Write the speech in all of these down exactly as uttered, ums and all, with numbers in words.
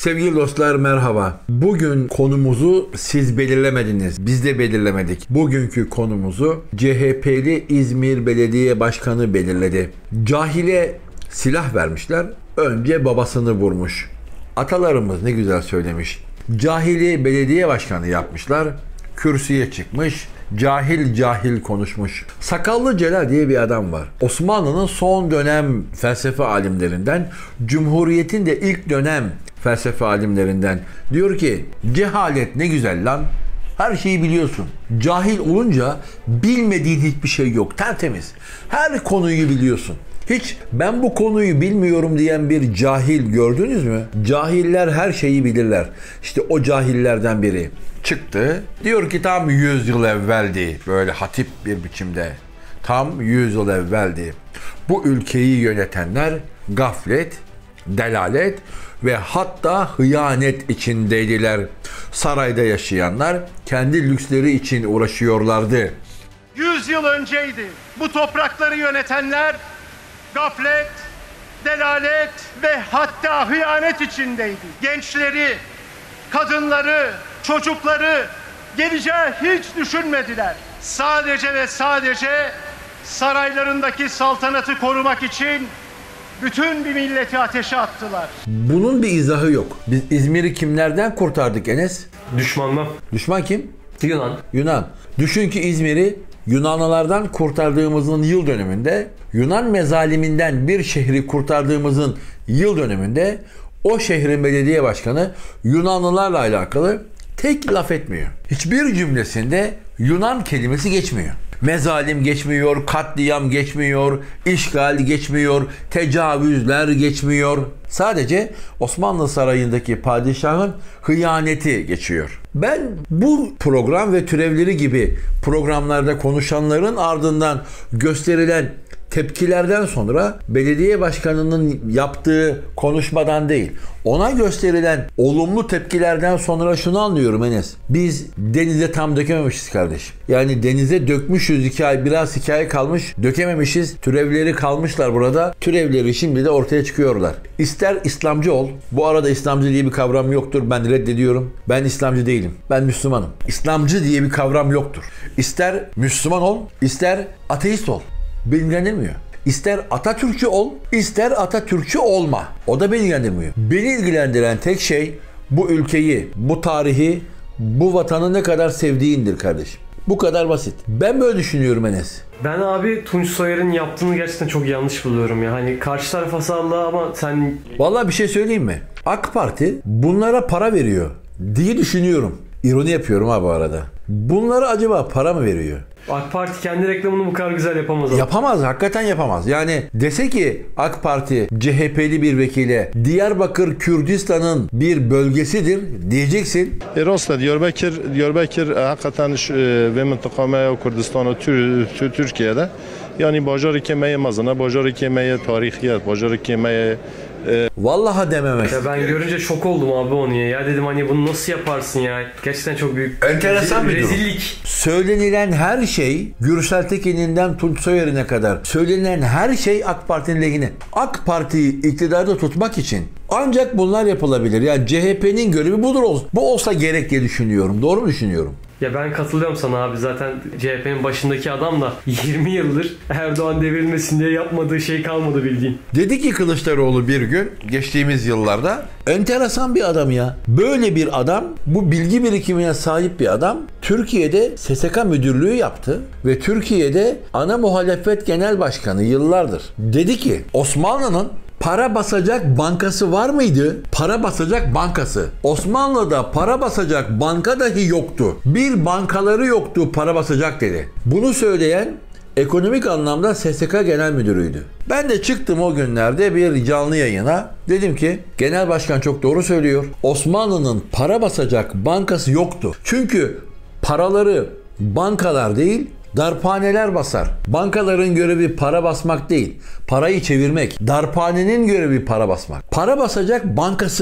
Sevgili dostlar merhaba. Bugün konumuzu siz belirlemediniz. Biz de belirlemedik. Bugünkü konumuzu C H P'li İzmir Belediye Başkanı belirledi. Cahile silah vermişler. Önce babasını vurmuş. Atalarımız ne güzel söylemiş. Cahili belediye başkanı yapmışlar. Kürsüye çıkmış. Cahil cahil konuşmuş. Sakallı Celal diye bir adam var. Osmanlı'nın son dönem felsefe alimlerinden, Cumhuriyet'in de ilk dönem felsefe alimlerinden. Diyor ki cehalet ne güzel lan. Her şeyi biliyorsun. Cahil olunca bilmediğin hiçbir şey yok. Tertemiz. Her konuyu biliyorsun. Hiç ben bu konuyu bilmiyorum diyen bir cahil gördünüz mü? Cahiller her şeyi bilirler. İşte o cahillerden biri çıktı. Diyor ki tam yüz yıl evveldi. Böyle hatip bir biçimde. Tam yüz yıl evveldi. Bu ülkeyi yönetenler gaflet, delalet ve hatta hıyanet içindeydiler. Sarayda yaşayanlar kendi lüksleri için uğraşıyorlardı. Yüz yıl önceydi. Bu toprakları yönetenler gaflet, delalet ve hatta hıyanet içindeydi. Gençleri, kadınları, çocukları geleceği hiç düşünmediler. Sadece ve sadece saraylarındaki saltanatı korumak için bütün bir milleti ateşe attılar. Bunun bir izahı yok. Biz İzmir'i kimlerden kurtardık Enes? Düşmandan. Düşman kim? Yunan. Yunan. Düşün ki İzmir'i Yunanlılardan kurtardığımızın yıl dönümünde, Yunan mezaliminden bir şehri kurtardığımızın yıl dönümünde o şehrin belediye başkanı Yunanlılarla alakalı tek laf etmiyor. Hiçbir cümlesinde Yunan kelimesi geçmiyor. Mezalim geçmiyor, katliam geçmiyor, işgal geçmiyor, tecavüzler geçmiyor. Sadece Osmanlı Sarayı'ndaki padişahın hıyaneti geçiyor. Ben bu program ve türevleri gibi programlarda konuşanların ardından gösterilen tepkilerden sonra belediye başkanının yaptığı konuşmadan değil, ona gösterilen olumlu tepkilerden sonra şunu anlıyorum Enes. Biz denize tam dökememişiz kardeşim. Yani denize dökmüşüz hikaye, biraz hikaye kalmış, dökememişiz. Türevleri kalmışlar burada. Türevleri şimdi de ortaya çıkıyorlar. İster İslamcı ol. Bu arada İslamcı diye bir kavram yoktur. Ben reddediyorum. Ben İslamcı değilim. Ben Müslümanım. İslamcı diye bir kavram yoktur. İster Müslüman ol, ister ateist ol. Beni ilgilendirmiyor. İster Atatürkçü ol, ister Atatürkçü olma. O da beni ilgilendirmiyor. Beni ilgilendiren tek şey bu ülkeyi, bu tarihi, bu vatanı ne kadar sevdiğindir kardeşim. Bu kadar basit. Ben böyle düşünüyorum Enes. Ben abi Tunç Soyer'in yaptığını gerçekten çok yanlış buluyorum ya. Hani karşı tarafa salla ama sen... Vallahi bir şey söyleyeyim mi? AK Parti bunlara para veriyor diye düşünüyorum. İroni yapıyorum ha bu arada. Bunlara acaba para mı veriyor? AK Parti kendi reklamını bu kadar güzel yapamaz abi. Yapamaz, hakikaten yapamaz. Yani dese ki AK Parti C H P'li bir vekile Diyarbakır Kürdistan'ın bir bölgesidir diyeceksin. Rasta Diyarbakır, Diyarbakır hakikaten ve mıntıkamaya Kürdistan'ı Türkiye'de yani bajarı kemeye mazana, bajarı kemeye tarihiyet, bajarı kemeye Vallahi dememek. Ya ben görünce şok oldum abi onu ya. Ya dedim hani bunu nasıl yaparsın ya? Gerçekten çok büyük enteresan bir rezillik. Söylenilen her şey Gürsel Tekin'inden Tunç Soyer'ine kadar söylenen her şey AK Parti'nin lehine. AK Parti'yi iktidarda tutmak için ancak bunlar yapılabilir. Yani C H P'nin görevi budur olsun. Bu olsa gerek diye düşünüyorum. Doğru mu düşünüyorum? Ya ben katılıyorum sana abi. Zaten C H P'nin başındaki adam da yirmi yıldır Erdoğan devrilmesin diye yapmadığı şey kalmadı bildiğin. Dedi ki Kılıçdaroğlu bir gün geçtiğimiz yıllarda enteresan bir adam ya. Böyle bir adam, bu bilgi birikimine sahip bir adam Türkiye'de S S K müdürlüğü yaptı ve Türkiye'de ana muhalefet genel başkanı yıllardır. Dedi ki Osmanlı'nın para basacak bankası var mıydı? Para basacak bankası. Osmanlı'da para basacak banka dahi yoktu. Bir bankaları yoktu para basacak dedi. Bunu söyleyen ekonomik anlamda S S K Genel Müdürü'ydü. Ben de çıktım o günlerde bir canlı yayına. Dedim ki genel başkan çok doğru söylüyor. Osmanlı'nın para basacak bankası yoktu. Çünkü paraları bankalar değil, darphaneler basar. Bankaların görevi para basmak değil, parayı çevirmek. Darphanenin görevi para basmak. Para basacak bankası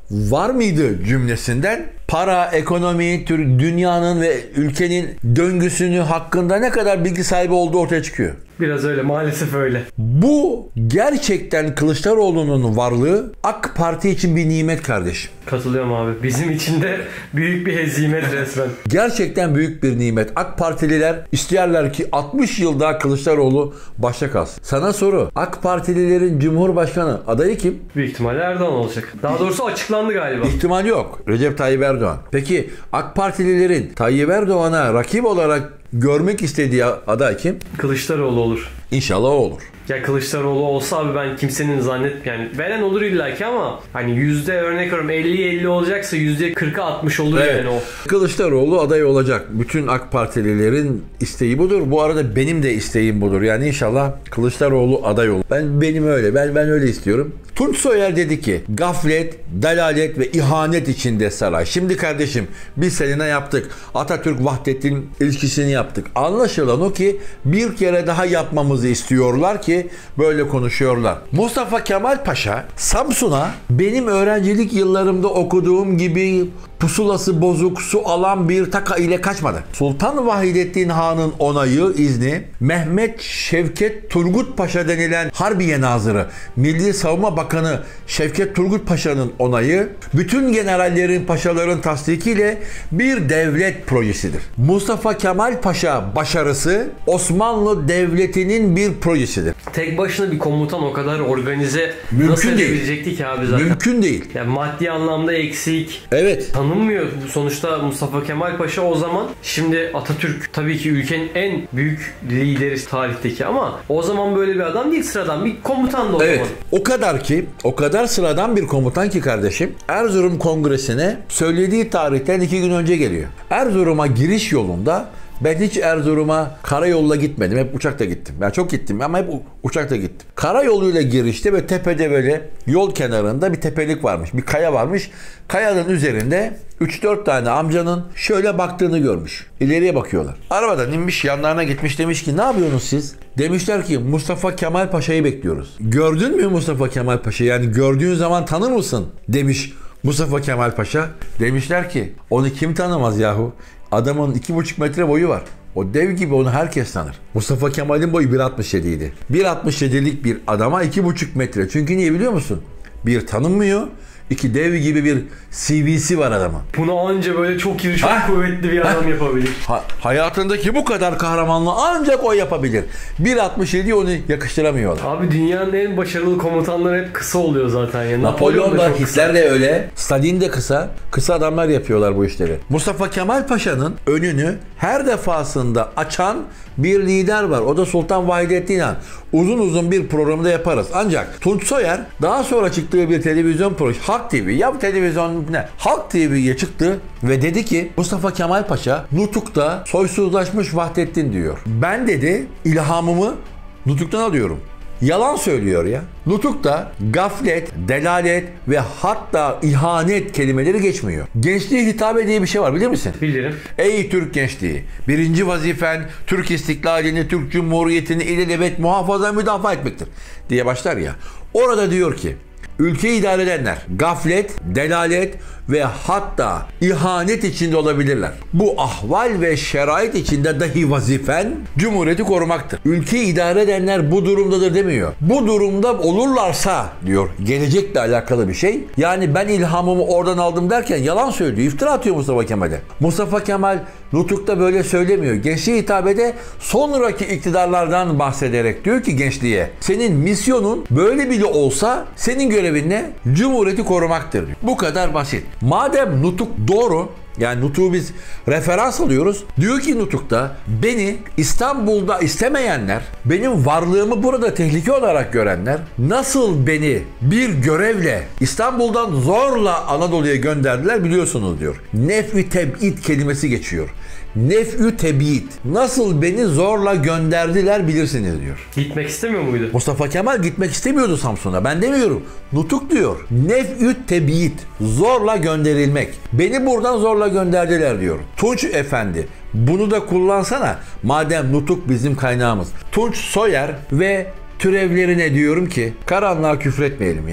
var mıydı cümlesinden para, ekonomi, tür, dünyanın ve ülkenin döngüsünü hakkında ne kadar bilgi sahibi olduğu ortaya çıkıyor. Biraz öyle, maalesef öyle. Bu gerçekten Kılıçdaroğlu'nun varlığı AK Parti için bir nimet kardeşim. Katılıyorum abi. Bizim için de büyük bir hezimet resmen. Gerçekten büyük bir nimet. AK Partililer isterler ki altmış yıl daha Kılıçdaroğlu başta kalsın. Sana soru. AK Partililerin Cumhurbaşkanı adayı kim? Büyük ihtimalle Erdoğan olacak. Daha doğrusu açıklandı galiba. İhtimal yok. Recep Tayyip Erdoğan. Peki AK Partililerin Tayyip Erdoğan'a rakip olarak görmek istediği aday kim? Kılıçdaroğlu olur. İnşallah o olur. Ya Kılıçdaroğlu olsa abi ben kimsenin zannet yani veren olur illaki ama hani yüzde örnek veriyorum elli elli olacaksa yüzde kırka altmış olur Evet. yani o. Kılıçdaroğlu aday olacak. Bütün AK Partililerin isteği budur. Bu arada benim de isteğim budur. Yani inşallah Kılıçdaroğlu aday olur. Ben benim öyle. Ben ben öyle istiyorum. Tunç Soyer dedi ki gaflet, dalalet ve ihanet içinde saray. Şimdi kardeşim biz seninle yaptık. Atatürk Vahdettin ilişkisini yaptık. Anlaşılan o ki bir kere daha yapmamızı istiyorlar ki böyle konuşuyorlar. Mustafa Kemal Paşa Samsun'a benim öğrencilik yıllarımda okuduğum gibi pusulası bozuk su alan bir taka ile kaçmadı. Sultan Vahidettin Han'ın onayı, izni, Mehmet Şevket Turgut Paşa denilen Harbiye Nazırı, Milli Savunma Bakanı Şevket Turgut Paşa'nın onayı, bütün generallerin, paşaların tasdikiyle bir devlet projesidir. Mustafa Kemal Paşa başarısı Osmanlı Devleti'nin bir projesidir. Tek başına bir komutan o kadar organize Mümkün nasıl değil. edebilecekti ki abi zaten. Mümkün değil. Yani maddi anlamda eksik. Evet. Tanınmıyor. Sonuçta Mustafa Kemal Paşa o zaman, şimdi Atatürk tabii ki ülkenin en büyük lideri tarihteki ama o zaman böyle bir adam değil, sıradan bir komutan da o Evet. zaman. O kadar ki, o kadar sıradan bir komutan ki kardeşim, Erzurum Kongresi'ne söylediği tarihten iki gün önce geliyor. Erzurum'a giriş yolunda ben hiç Erzurum'a karayoluyla gitmedim. Hep uçakla gittim. Ben çok gittim ama hep uçakla gittim. Karayoluyla girişte ve tepede böyle yol kenarında bir tepelik varmış. Bir kaya varmış. Kayanın üzerinde üç dört tane amcanın şöyle baktığını görmüş. İleriye bakıyorlar. Arabadan inmiş, yanlarına gitmiş, demiş ki ne yapıyorsunuz siz? Demişler ki Mustafa Kemal Paşa'yı bekliyoruz. Gördün mü Mustafa Kemal Paşa? Yani gördüğün zaman tanır mısın? Demiş Mustafa Kemal Paşa. Demişler ki onu kim tanımaz yahu? Adamın iki buçuk metre boyu var. O dev gibi, onu herkes tanır. Mustafa Kemal'in boyu bir altmış yedi idi. bir altmış yedilik bir adama iki buçuk metre. Çünkü niye biliyor musun? Bir, tanınmıyor. İki, dev gibi bir C V'si var adamın. Bunu anca böyle çok iri, çok Ha? kuvvetli bir adam Ha? yapabilir. Ha, hayatındaki bu kadar kahramanlığı ancak o yapabilir. bir altmış yedi onu yakıştıramıyorlar. Abi dünyanın en başarılı komutanları hep kısa oluyor zaten ya. Napolyon da, çok kısa. Hitler de öyle. Stalin de kısa. Kısa adamlar yapıyorlar bu işleri. Mustafa Kemal Paşa'nın önünü her defasında açan bir lider var. O da Sultan Vahidettin Han. Uzun uzun bir programda yaparız. Ancak Tunç Soyer daha sonra çıktığı bir televizyon projesi, Halk T V, ya televizyon ne? Halk T V'ye çıktı ve dedi ki Mustafa Kemal Paşa Nutuk'ta soysuzlaşmış Vahdettin diyor. Ben dedi ilhamımı Nutuk'tan alıyorum. Yalan söylüyor ya. Nutuk'ta gaflet, delalet ve hatta ihanet kelimeleri geçmiyor. Gençliğe hitabe diye bir şey var, bilir misin? Bilirim. Ey Türk gençliği! Birinci vazifen Türk istiklalini, Türk Cumhuriyeti'ni ilelebet muhafaza müdafaa etmektir diye başlar ya. Orada diyor ki ülkeyi idare edenler gaflet, delalet ve hatta ihanet içinde olabilirler. Bu ahval ve şerait içinde dahi vazifen Cumhuriyeti korumaktır. Ülkeyi idare edenler bu durumdadır demiyor. Bu durumda olurlarsa diyor, gelecekle alakalı bir şey. Yani ben ilhamımı oradan aldım derken yalan söylüyor. İftira atıyor Mustafa Kemal'e. Mustafa Kemal Nutuk'ta böyle söylemiyor. Gençliğe hitabede sonraki iktidarlardan bahsederek diyor ki gençliğe, senin misyonun böyle bile olsa senin görevin ne? Cumhuriyeti korumaktır diyor. Bu kadar basit. Madem Nutuk doğru, yani Nutuk'u biz referans alıyoruz. Diyor ki Nutuk'ta beni İstanbul'da istemeyenler, benim varlığımı burada tehlike olarak görenler nasıl beni bir görevle İstanbul'dan zorla Anadolu'ya gönderdiler biliyorsunuz diyor. Nef-i teb'id kelimesi geçiyor. Nef-ü teb'id. Nasıl beni zorla gönderdiler bilirsiniz diyor. Gitmek istemiyor muydu? Mustafa Kemal gitmek istemiyordu Samsun'a. Ben demiyorum. Nutuk diyor. Nef-ü teb'id. Zorla gönderilmek. Beni buradan zorla gönderdiler diyor. Tunç Efendi, bunu da kullansana. Madem Nutuk bizim kaynağımız. Tunç Soyer ve türevlerine diyorum ki karanlığa küfretmeyelim ya.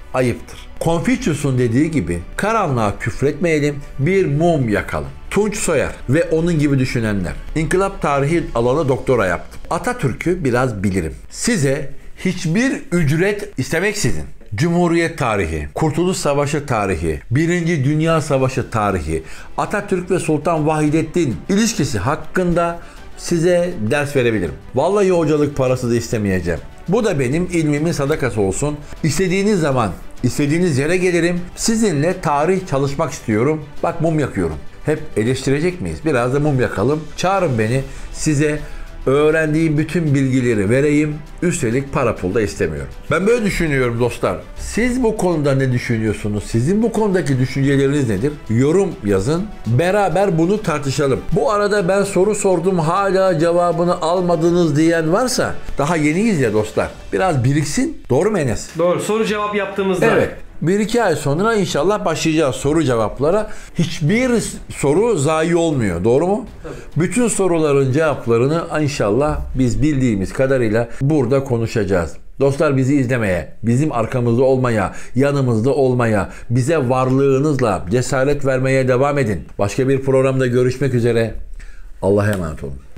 ayıptır. Confucius'un dediği gibi karanlığa küfretmeyelim, bir mum yakalım. Tunç Soyer ve onun gibi düşünenler. İnkılap tarihi alanı doktora yaptım. Atatürk'ü biraz bilirim. Size hiçbir ücret istemeksizin Cumhuriyet tarihi, Kurtuluş Savaşı tarihi, Birinci Dünya Savaşı tarihi, Atatürk ve Sultan Vahidettin ilişkisi hakkında size ders verebilirim. Vallahi hocalık parası da istemeyeceğim. Bu da benim ilmimin sadakası olsun. İstediğiniz zaman, istediğiniz yere gelirim. Sizinle tarih çalışmak istiyorum. Bak mum yakıyorum. Hep eleştirecek miyiz? Biraz da mum yakalım. Çağırın beni. Size öğrendiğim bütün bilgileri vereyim. Üstelik para pul da istemiyorum. Ben böyle düşünüyorum dostlar. Siz bu konuda ne düşünüyorsunuz? Sizin bu konudaki düşünceleriniz nedir? Yorum yazın. Beraber bunu tartışalım. Bu arada ben soru sordum, hala cevabını almadınız diyen varsa, daha yeniyiz ya dostlar. Biraz biriksin. Doğru mu Enes? Doğru. Soru cevap yaptığımızda. Evet. Bir iki ay sonra inşallah başlayacağız soru cevaplara. Hiçbir soru zayi olmuyor. Doğru mu? Tabii. Bütün soruların cevaplarını inşallah biz bildiğimiz kadarıyla burada konuşacağız. Dostlar, bizi izlemeye, bizim arkamızda olmaya, yanımızda olmaya, bize varlığınızla cesaret vermeye devam edin. Başka bir programda görüşmek üzere. Allah'a emanet olun.